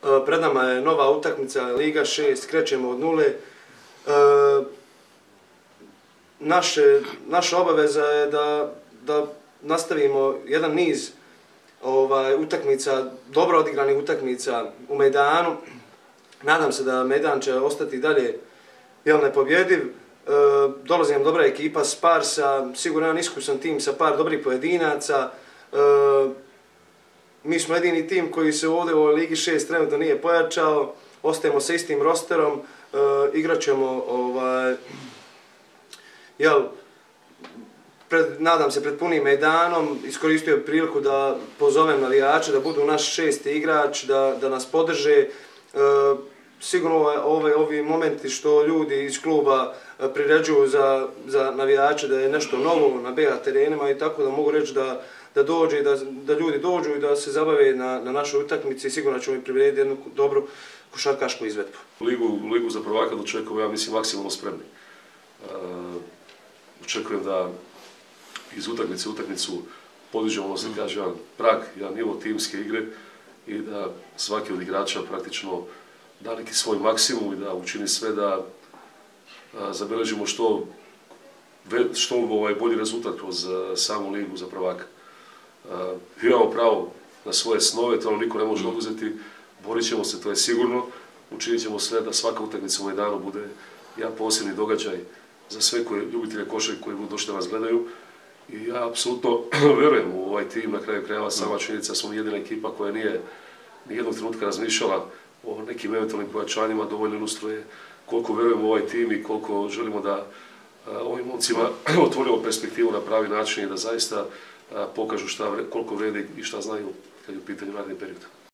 Pred nama je nova utakmica Liga 6, krećemo od nule. Naša obaveza je da nastavimo jedan niz utakmica, dobro odigranih utakmica u Mejdanu. Nadam se da Mejdan će ostati dalje nepobjediv. Dolazi nam dobra ekipa Sparsa, sigurno jedan iskusan tim sa par dobrih pojedinaca. Mi smo jedini tim koji se ovdje u Ligi 6 trenutno nije pojačao. Ostajemo sa istim rosterom, igrat ćemo nadam se pred punim Mejdanom. Iskoristio priliku da pozovem navijače da budu naš šesti igrač, da nas podrže. Sigurno ovi momenti što ljudi iz kluba priređuju za navijače da je nešto novo na BH terenima i tako da mogu reći da ljudi dođu i da se zabave na našoj utakmici i sigurno ćemo im prirediti jednu dobru košarkašku izvedbu. Ligu za prvaka dočekujemo, ja mislim, maksimalno spremni. Očekujem da iz utakmice u utakmicu podižemo, se kaže, jedan prag, jedan nivo timske igre i da svaki od igrača praktično da neki svoj maksimum i da učini sve da zabeležimo što bolji rezultat kroz samu ligu za prvaka. Imamo pravo na svoje snove, to nam niko ne može oduzeti, borit ćemo se, to je sigurno, učinit ćemo sve da svaka utakmica u Mejdanu bude jedan posebni događaj za sve ljubitelje košarke koji budu došli da nas gledaju. I ja apsolutno verujem u ovaj tim, na kraju krajeva sama činjenica smo jedina ekipa koja nije nijednog trenutka razmišljala o nekim eventualnim pojačanjima, dovoljno ilustruje koliko verujem u ovaj tim i koliko želimo da ovim momcima otvorimo perspektivu na pravi način i da zaista pokažu koliko vredi i šta znaju kad je u pitanju naredni period.